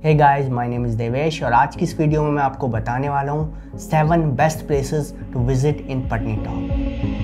Hey guys, my name is Devesh और आज की इस वीडियो में मैं आपको बताने वाला हूँ 7 best places to visit in Patnitop.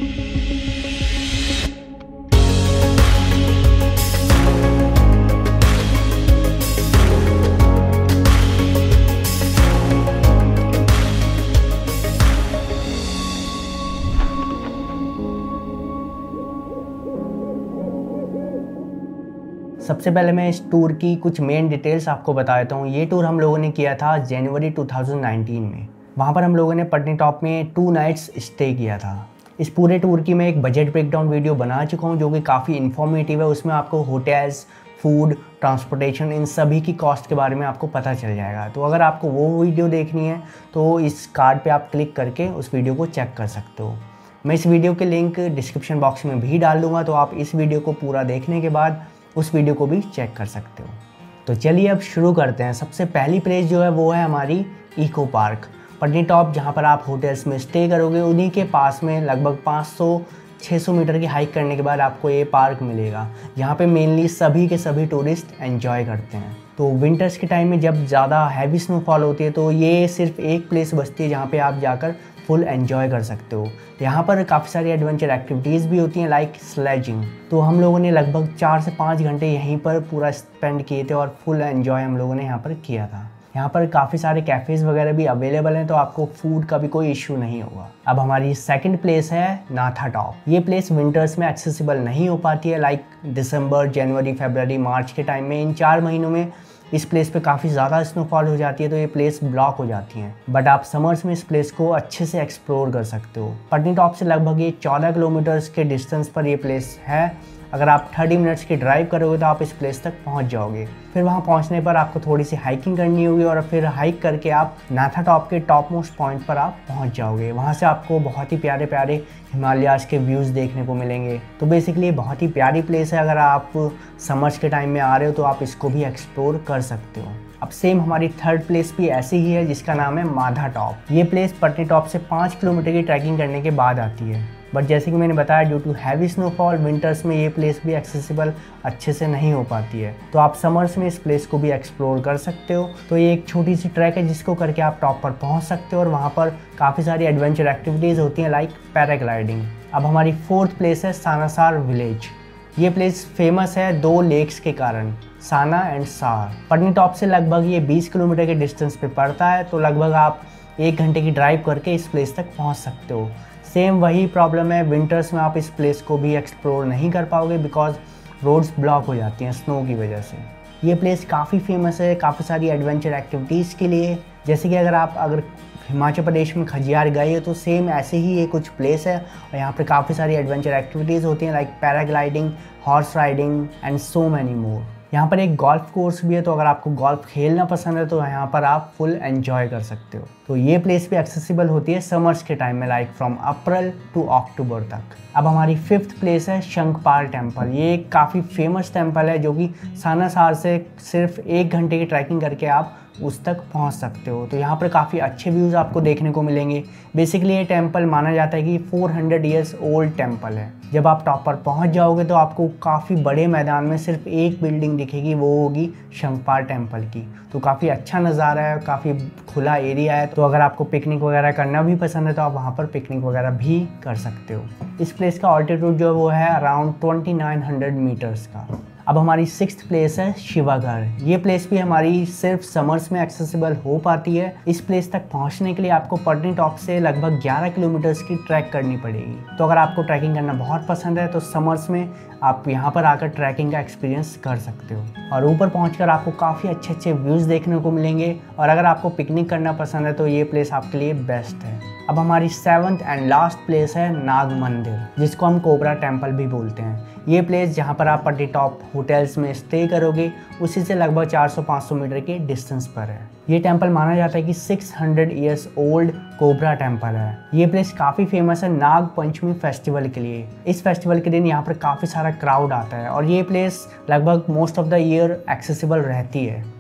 सबसे पहले मैं इस टूर की कुछ मेन डिटेल्स आपको बता देता हूँ। ये टूर हम लोगों ने किया था जनवरी 2019 में। वहाँ पर हम लोगों ने पटनीटॉप में 2 नाइट्स स्टे किया था। इस पूरे टूर की मैं एक बजट ब्रेकडाउन वीडियो बना चुका हूँ जो कि काफ़ी इन्फॉर्मेटिव है। उसमें आपको होटल्स, फूड, ट्रांसपोर्टेशन, इन सभी की कॉस्ट के बारे में आपको पता चल जाएगा। तो अगर आपको वो वीडियो देखनी है तो इस कार्ड पर आप क्लिक करके उस वीडियो को चेक कर सकते हो। मैं इस वीडियो के लिंक डिस्क्रिप्शन बॉक्स में भी डाल दूँगा, तो आप इस वीडियो को पूरा देखने के बाद उस वीडियो को भी चेक कर सकते हो। तो चलिए अब शुरू करते हैं। सबसे पहली प्लेस जो है वो है हमारी इको पार्क पटनीटॉप, जहाँ पर आप होटल्स में स्टे करोगे। उन्हीं के पास में लगभग 500-600 मीटर की हाइक करने के बाद आपको ये पार्क मिलेगा, जहाँ पे मेनली सभी के सभी टूरिस्ट एंजॉय करते हैं। तो विंटर्स के टाइम में जब ज़्यादा हैवी स्नोफॉल होती है तो ये सिर्फ एक प्लेस बचती है जहाँ पे आप जाकर फुल एंजॉय कर सकते हो। यहाँ पर काफ़ी सारी एडवेंचर एक्टिविटीज़ भी होती हैं लाइक स्लेजिंग। तो हम लोगों ने लगभग 4 से 5 घंटे यहीं पर पूरा स्पेंड किए थे और फुल एंजॉय हम लोगों ने यहाँ पर किया था। यहाँ पर काफ़ी सारे कैफ़ेज़ वगैरह भी अवेलेबल हैं, तो आपको फूड का भी कोई इशू नहीं होगा। अब हमारी सेकंड प्लेस है नाथा टॉप। ये प्लेस विंटर्स में एक्सेसिबल नहीं हो पाती है, लाइक दिसंबर, जनवरी, फरवरी, मार्च के टाइम में। इन 4 महीनों में इस प्लेस पे काफ़ी ज़्यादा स्नोफॉल हो जाती है, तो ये प्लेस ब्लॉक हो जाती हैं। बट आप समर्स में इस प्लेस को अच्छे से एक्सप्लोर कर सकते हो। पटनीटॉप से लगभग ये 14 किलोमीटर्स के डिस्टेंस पर ये प्लेस है। अगर आप 30 मिनट्स की ड्राइव करोगे तो आप इस प्लेस तक पहुंच जाओगे। फिर वहां पहुंचने पर आपको थोड़ी सी हाइकिंग करनी होगी और फिर हाइक करके आप नाथा टॉप के टॉप मोस्ट पॉइंट पर आप पहुंच जाओगे। वहां से आपको बहुत ही प्यारे प्यारे हिमालयाज के व्यूज़ देखने को मिलेंगे। तो बेसिकली बहुत ही प्यारी प्लेस है। अगर आप समर्स के टाइम में आ रहे हो तो आप इसको भी एक्सप्लोर कर सकते हो। अब सेम हमारी थर्ड प्लेस भी ऐसी ही है जिसका नाम है माधा टॉप। ये प्लेस पटनीटॉप से 5 किलोमीटर की ट्रैकिंग करने के बाद आती है। बट जैसे कि मैंने बताया, due to heavy snowfall winters में ये प्लेस भी एक्सेसिबल अच्छे से नहीं हो पाती है, तो आप समर्स में इस प्लेस को भी एक्सप्लोर कर सकते हो। तो ये एक छोटी सी ट्रैक है जिसको करके आप टॉप पर पहुंच सकते हो और वहाँ पर काफ़ी सारी एडवेंचर एक्टिविटीज़ होती हैं लाइक पैराग्लाइडिंग। अब हमारी फोर्थ प्लेस है सानासार विलेज। ये प्लेस फेमस है 2 लेक्स के कारण, साना एंड सार। पटनीटॉप से लगभग ये 20 किलोमीटर के डिस्टेंस पे पड़ता है, तो लगभग आप 1 घंटे की ड्राइव करके इस प्लेस तक पहुंच सकते हो। सेम वही प्रॉब्लम है, विंटर्स में आप इस प्लेस को भी एक्सप्लोर नहीं कर पाओगे बिकॉज रोड्स ब्लॉक हो जाती हैं स्नो की वजह से। ये प्लेस काफ़ी फेमस है काफ़ी सारी एडवेंचर एक्टिविटीज़ के लिए। जैसे कि अगर हिमाचल प्रदेश में खजियार गए हो तो सेम ऐसे ही ये कुछ प्लेस है और यहाँ पर काफ़ी सारी एडवेंचर एक्टिविटीज़ होती हैं like paragliding, horse riding and so many more. यहाँ पर एक गोल्फ कोर्स भी है, तो अगर आपको गोल्फ खेलना पसंद है तो यहाँ पर आप फुल एंजॉय कर सकते हो। तो ये प्लेस भी एक्सेसिबल होती है समर्स के टाइम में, like from April to October तक। अब हमारी 5th प्लेस है शंखपाल टेम्पल। ये एक काफ़ी फेमस टेम्पल है जो कि सानासार से सिर्फ 1 घंटे की ट्रैकिंग करके आप उस तक पहुंच सकते हो। तो यहाँ पर काफ़ी अच्छे व्यूज़ आपको देखने को मिलेंगे। बेसिकली ये टेम्पल माना जाता है कि 400 ईयर्स ओल्ड टेम्पल है। जब आप टॉप पर पहुँच जाओगे तो आपको काफ़ी बड़े मैदान में सिर्फ एक बिल्डिंग दिखेगी, वो होगी शंखपाल टेम्पल की। तो काफ़ी अच्छा नज़ारा है, काफ़ी खुला एरिया है। तो अगर आपको पिकनिक वगैरह करना भी पसंद है तो आप वहाँ पर पिकनिक वगैरह भी कर सकते हो। इस प्लेस का ऑल्टीट्यूड जो है वो है अराउंड 2900 मीटर्स का। अब हमारी 6th प्लेस है शिवागढ़। ये प्लेस भी हमारी सिर्फ समर्स में एक्सेसिबल हो पाती है। इस प्लेस तक पहुंचने के लिए आपको पटनीटॉप से लगभग 11 किलोमीटर्स की ट्रैक करनी पड़ेगी। तो अगर आपको ट्रैकिंग करना बहुत पसंद है तो समर्स में आप यहाँ पर आकर ट्रैकिंग का एक्सपीरियंस कर सकते हो और ऊपर पहुंचकर आपको काफ़ी अच्छे अच्छे व्यूज़ देखने को मिलेंगे। और अगर आपको पिकनिक करना पसंद है तो ये प्लेस आपके लिए बेस्ट है। अब हमारी 7th एंड लास्ट प्लेस है नाग मंदिर, जिसको हम कोबरा टेम्पल भी बोलते हैं। ये प्लेस जहाँ पर आप पटनीटॉप होटल्स में स्टे करोगे उसी से लगभग 400-500 मीटर के डिस्टेंस पर है। ये टेम्पल माना जाता है कि 600 ईयर्स ओल्ड कोबरा टेम्पल है। ये प्लेस काफ़ी फेमस है नाग पंचमी फेस्टिवल के लिए। इस फेस्टिवल के दिन यहाँ पर काफ़ी सारा क्राउड आता है और ये प्लेस लगभग most of the year accessible रहती है।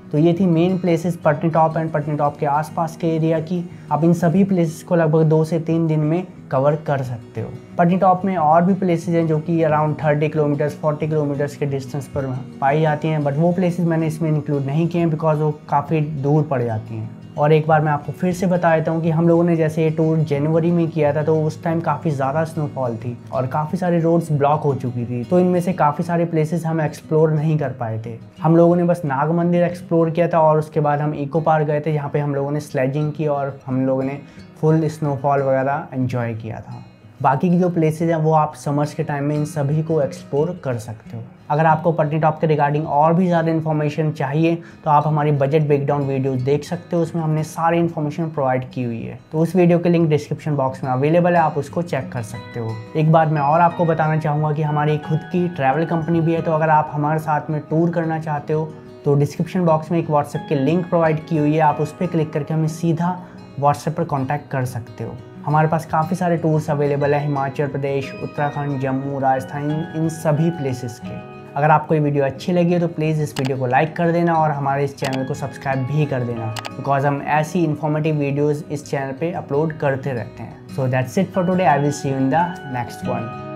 तो ये थी main places Patnitop and Patnitop के आसपास के एरिया की। आप इन सभी प्लेसेस को लगभग 2 से 3 दिन में कवर कर सकते हो। पटनीटॉप में और भी प्लेसेस हैं जो कि अराउंड 30 किलोमीटर्स 40 किलोमीटर्स के डिस्टेंस पर पाई जाती हैं, बट वो प्लेसेस मैंने इसमें इंक्लूड नहीं किए हैं बिकॉज वो काफ़ी दूर पड़ जाती हैं। और एक बार मैं आपको फिर से बता देता हूँ कि हम लोगों ने जैसे ये टूर जनवरी में किया था तो उस टाइम काफ़ी ज़्यादा स्नोफॉल थी और काफ़ी सारी रोड्स ब्लॉक हो चुकी थी, तो इनमें से काफ़ी सारे प्लेसेस हम एक्सप्लोर नहीं कर पाए थे। हम लोगों ने बस नाग मंदिर एक्सप्लोर किया था और उसके बाद हम इको पार्क गए थे जहाँ पे हम लोगों ने स्लेजिंग की और हम लोगों ने फुल स्नोफॉल वगैरह एंजॉय किया था। बाकी की जो प्लेसेस हैं वो आप समर्स के टाइम में इन सभी को एक्सप्लोर कर सकते हो। अगर आपको पटनीटॉप के रिगार्डिंग और भी ज़्यादा इन्फॉर्मेशन चाहिए तो आप हमारी बजट ब्रेकडाउन वीडियोस देख सकते हो, उसमें हमने सारी इन्फॉर्मेशन प्रोवाइड की हुई है। तो उस वीडियो के लिंक डिस्क्रिप्शन बॉक्स में अवेलेबल है, आप उसको चेक कर सकते हो। एक बात मैं और आपको बताना चाहूँगा कि हमारी खुद की ट्रैवल कंपनी भी है, तो अगर आप हमारे साथ में टूर करना चाहते हो तो डिस्क्रिप्शन बॉक्स में एक व्हाट्सएप की लिंक प्रोवाइड की हुई है, आप उस पर क्लिक करके हमें सीधा व्हाट्सएप पर कॉन्टैक्ट कर सकते हो। हमारे पास काफ़ी सारे टूर्स अवेलेबल है हिमाचल प्रदेश, उत्तराखंड, जम्मू, राजस्थान, इन सभी प्लेसेस के। अगर आपको ये वीडियो अच्छी लगी है तो प्लीज़ इस वीडियो को लाइक कर देना और हमारे इस चैनल को सब्सक्राइब भी कर देना, बिकॉज हम ऐसी इन्फॉर्मेटिव वीडियोज़ इस चैनल पे अपलोड करते रहते हैं। So that's it for today, I will see you in the next one.